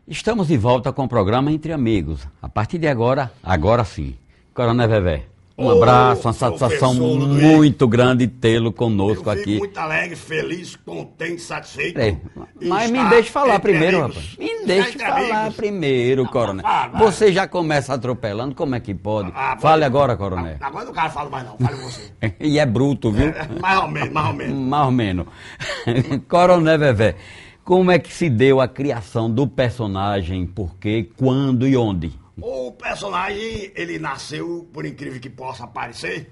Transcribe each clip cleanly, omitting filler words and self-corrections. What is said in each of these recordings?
Estamos de volta com o programa Entre Amigos. A partir de agora, agora sim. Coronel Vevé, um abraço, uma satisfação muito grande tê-lo conosco aqui. Eu fico muito alegre, feliz, contente, satisfeito. Mas me deixe falar primeiro, rapaz. Me deixe falar primeiro, Coronel. Você já começa atropelando, como é que pode? Fale agora, Coronel. Agora não quero falar mais não, fale você. E é bruto, viu? Mais ou menos, mais ou menos. Mais ou menos. Coronel Vevé, como é que se deu a criação do personagem, por quê, quando e onde? O personagem, ele nasceu, por incrível que possa parecer,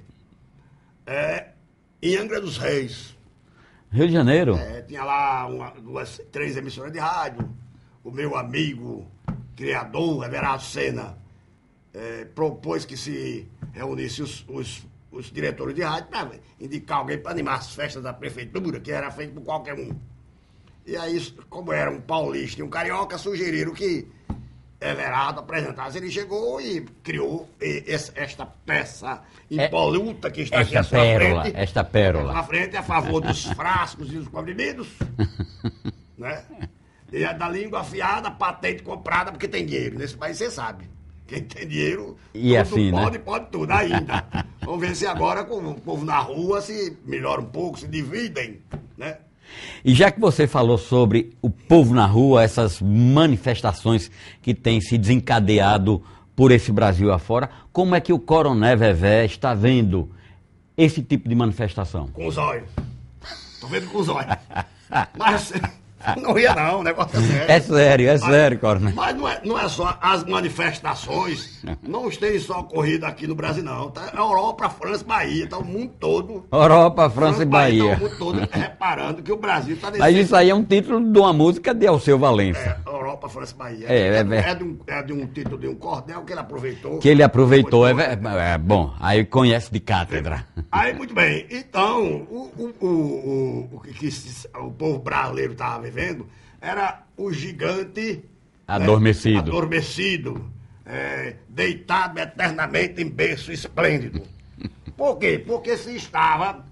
em Angra dos Reis. Rio de Janeiro? Tinha lá três emissoras de rádio. O meu amigo, criador, Everardo Senna, propôs que se reunisse os diretores de rádio para indicar alguém para animar as festas da prefeitura, que era feito por qualquer um. E aí, como era um paulista e um carioca, sugeriram que Everardo apresentasse. Ele chegou e criou esta peça impoluta que está aqui à sua frente. Esta pérola. Na frente, a favor dos frascos e dos comprimidos. Né? E a da língua afiada, patente comprada, porque tem dinheiro. Nesse país você sabe. Quem tem dinheiro, e assim, pode tudo ainda. Vamos ver se agora, com o povo na rua, se melhora um pouco, se dividem, né? E já que você falou sobre o povo na rua, essas manifestações que têm se desencadeado por esse Brasil afora, como é que o Coronel Vevé está vendo esse tipo de manifestação? Com os olhos. Estou vendo com os olhos. Mas não ia não, o negócio é sério. É sério, Coronel. Mas não é só as manifestações, não tem só ocorrido aqui no Brasil, não. Tá Europa, França, Bahia, tá o mundo todo. Europa, França e Bahia. Tá o mundo todo reparando que o Brasil está nesse... Mas isso aí é um título de uma música de Alceu Valença. Europa, França e Bahia. É de um título de um cordel que ele aproveitou. Bom, aí conhece de cátedra. Aí, muito bem. Então, o que o povo brasileiro estava vivendo era o gigante... Adormecido. Deitado eternamente em berço esplêndido. Por quê? Porque se estava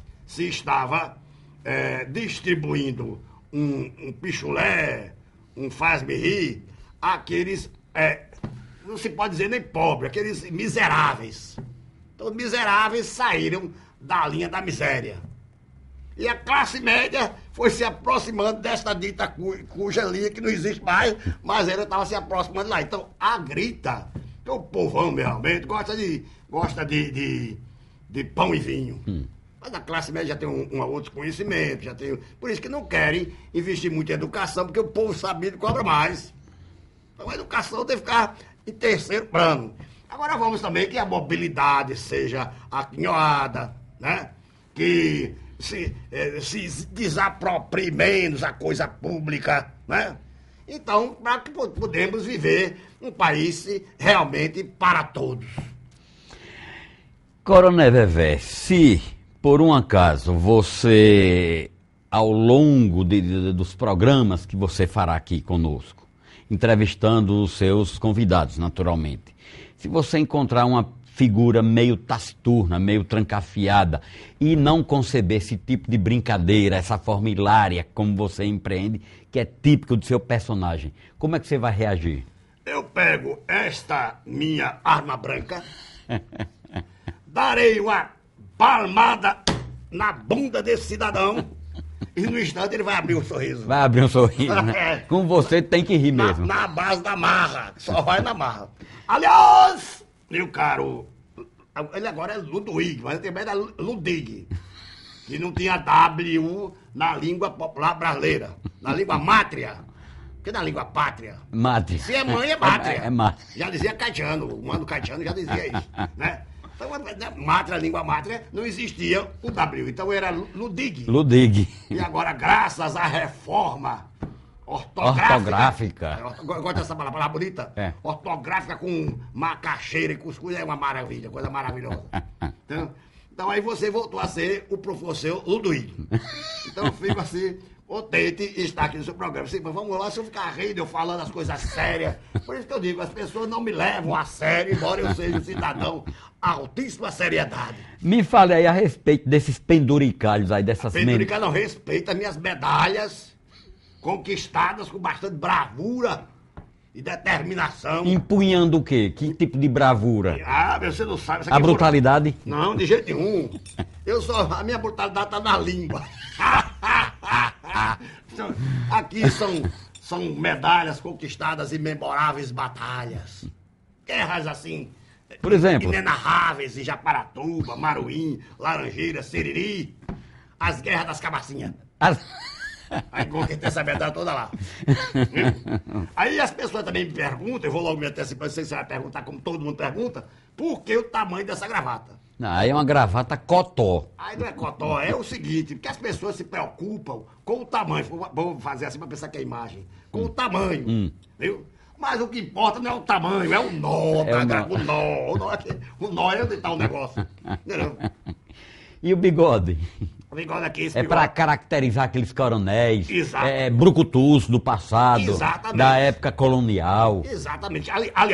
distribuindo um pichulé, um faz-me rir, aqueles, não se pode dizer nem pobre, aqueles miseráveis. Então, os miseráveis saíram da linha da miséria. E a classe média foi se aproximando desta dita cuja linha que não existe mais, mas ela estava se aproximando lá. Então, a grita, que o povão realmente gosta de pão e vinho. Mas a classe média já tem um outro conhecimento, por isso que não querem investir muito em educação, porque o povo sabido cobra mais. Então a educação tem que ficar em terceiro plano. Agora vamos também que a mobilidade seja aquinhoada, né? Que se desaproprie menos a coisa pública, né? Então, para que podemos viver um país realmente para todos. Coronel Vevé, se por um acaso você, ao longo dos programas que você fará aqui conosco, entrevistando os seus convidados, naturalmente, se você encontrar uma figura meio taciturna, meio trancafiada, e não conceber esse tipo de brincadeira, essa forma hilária como você empreende, que é típico do seu personagem, como é que você vai reagir? Eu pego esta minha arma branca, darei uma palmada na bunda desse cidadão e no instante ele vai abrir um sorriso. Vai abrir um sorriso, né? Com você tem que rir mesmo. Na base da marra, só vai na marra. Aliás, meu caro, ele agora é Ludwig, mas ele também era Ludig, que não tinha W na língua popular brasileira, na língua mátria. Porque na língua pátria. Mátria. Se é mãe, é mátria. É mátria. Já dizia Caetano, o mano Caetano já dizia isso, né? Então, mátria, língua mátria, não existia o W. Então era Ludig. Ludig. E agora, graças à reforma ortográfica. Gosta dessa palavra bonita? Ortográfica com macaxeira e cuscuz é uma maravilha, coisa maravilhosa. Então aí você voltou a ser o professor Ludwig. Então eu fico assim, contente estar aqui no seu programa. Sim, mas vamos lá, se eu ficar rindo, eu falando as coisas sérias. Por isso que eu digo, as pessoas não me levam a sério, embora eu seja um cidadão altíssima seriedade. Me fale aí a respeito desses penduricalhos aí, dessas... Penduricalho não respeita minhas medalhas conquistadas com bastante bravura e determinação. Empunhando o quê? Que tipo de bravura? Ah, você não sabe. A brutalidade? Não, de jeito nenhum. A minha brutalidade tá na língua. Aqui são medalhas conquistadas em memoráveis batalhas. Guerras assim. Por exemplo? Inenarráveis em Japaratuba, Maruim, Laranjeira, Siriri. As guerras das cabacinhas. Aí conquistei essa medalha toda lá. Aí as pessoas também me perguntam, eu vou logo me antecipar, não sei se você vai perguntar, como todo mundo pergunta, por que o tamanho dessa gravata? Não, aí é uma gravata cotó. Aí não é cotó, é o seguinte, porque as pessoas se preocupam com o tamanho, vou fazer assim pra pensar que é imagem, com o tamanho, viu? Mas o que importa não é o tamanho, é o nó, o nó é onde tá o negócio, entendeu? E o bigode? O bigode aqui, esse É bigode. para caracterizar aqueles coronéis, Exato. brucutus do passado, Exatamente. da época colonial. Exatamente.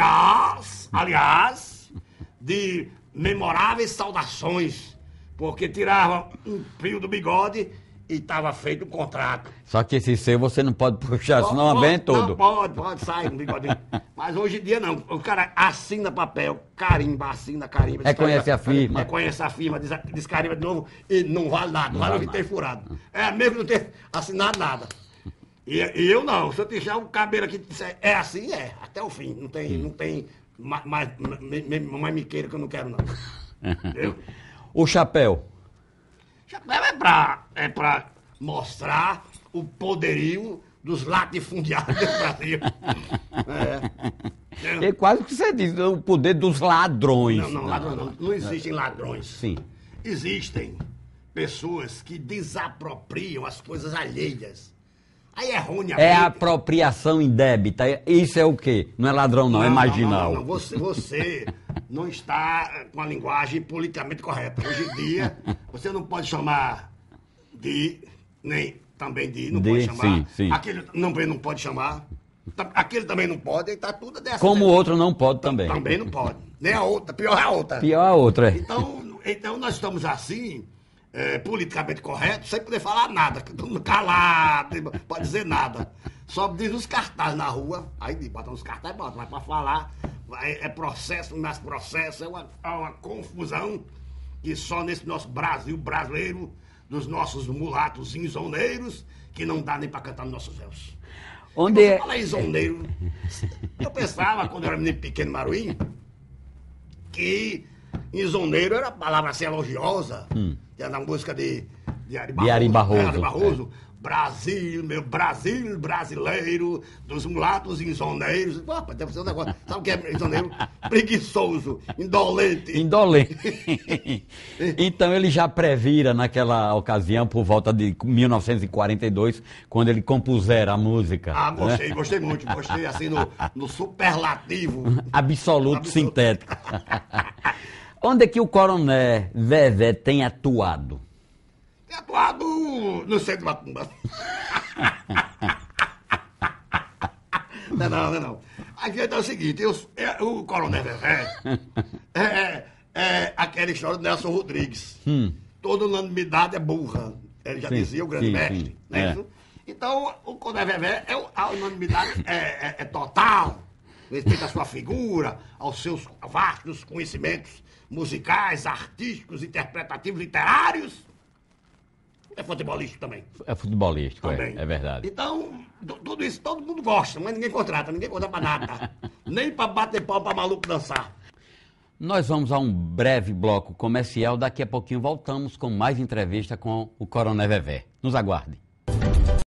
Aliás, de memoráveis saudações, porque tirava um fio do bigode e estava feito um contrato. Só que esse seu você não pode puxar, senão arrebenta todo. Não, pode sair um bigodinho. Mas hoje em dia não. O cara assina papel, carimba. Reconhece a firma. Reconhece a firma, descarimba de novo e não vale nada. Não vale ter furado. É mesmo não ter assinado nada. E eu não. Se eu deixar o cabelo aqui é assim, é. Até o fim. Não tem mais miqueira que eu não quero, não. Entendeu? O chapéu. Chapéu é pra mostrar o poderio dos latifundiários do Brasil. É quase o que você diz, o poder dos ladrões. Não, ladrão não. Não existem ladrões. Sim. Existem pessoas que desapropriam as coisas alheias. Aí erroneamente... É apropriação indébita. Isso é o quê? Não é ladrão, não, é marginal. Não. Você não está com a linguagem politicamente correta. Hoje em dia, você não pode chamar de, nem também de, não pode chamar. Sim. Aquele também não pode chamar. Aquele também não pode, e tá tudo dessa. Como o outro não pode também. Também não pode. Nem a outra, pior é a outra. Pior a outra, é. Então nós estamos assim, politicamente corretos, sem poder falar nada, todo mundo calado, não pode dizer nada. Só diz nos cartazes na rua, aí bota nos cartazes, bota, mas para falar é processo, mais processo, é uma confusão que só nesse nosso Brasil brasileiro, dos nossos mulatos inzoneiros, que não dá nem para cantar nos nossos véus. Onde Você é? fala inzoneiro, eu pensava, quando eu era menino pequeno Maruim, que inzoneiro era palavra assim elogiosa, que era na música de Ari Barroso. De Ari Barroso, Ari Barroso. Brasil, meu Brasil brasileiro, dos mulatos inzoneiros. Opa, deve ser um negócio. Sabe o que é inzoneiro? Preguiçoso, indolente. Indolente. Então ele já previra naquela ocasião, por volta de 1942, quando ele compusera a música. Ah, gostei muito. Gostei assim no superlativo. Absoluto sintético. Onde é que o coronel Vevé tem atuado? Tem atuado no centro de Macumba. Não. A gente é o seguinte, o coronel Vevé é aquela história do Nelson Rodrigues. Toda unanimidade é burra. Ele já dizia o grande mestre. Né? Então, o coronel Vevé, a unanimidade é total. Respeito à sua figura, aos seus vastos conhecimentos musicais, artísticos, interpretativos, literários. É futebolístico também. É futebolístico, Também. é verdade. Então, tudo isso todo mundo gosta, mas ninguém contrata pra nada. Nem pra bater pau pra maluco dançar. Nós vamos a um breve bloco comercial. Daqui a pouquinho voltamos com mais entrevista com o Coronel Vevé. Nos aguarde.